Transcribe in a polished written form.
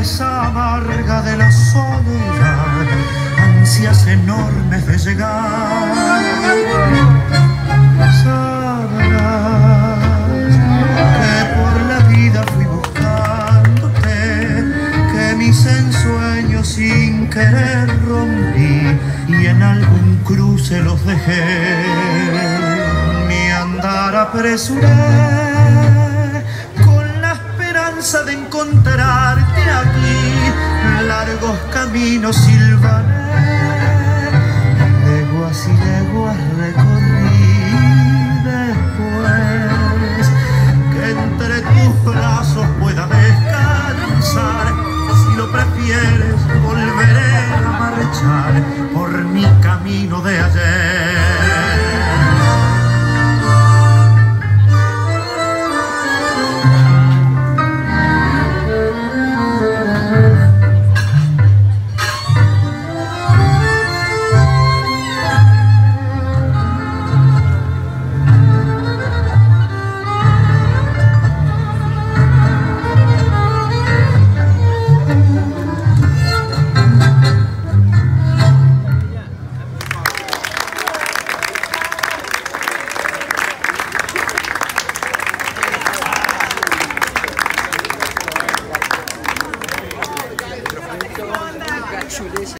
promesa amarga de la soledad, ansias enormes de llegar. Sabrás que por la vida fui buscándote, que mis ensueños sin querer rompí y en algún cruce los dejé. Mi andar apresuré de encontrarte aquí, largos caminos silbaré, leguas y leguas recorrí después, que entre tus brazos pueda descansar. Si lo prefieres, volveré a marchar por mi camino de ayer. Chulísimo.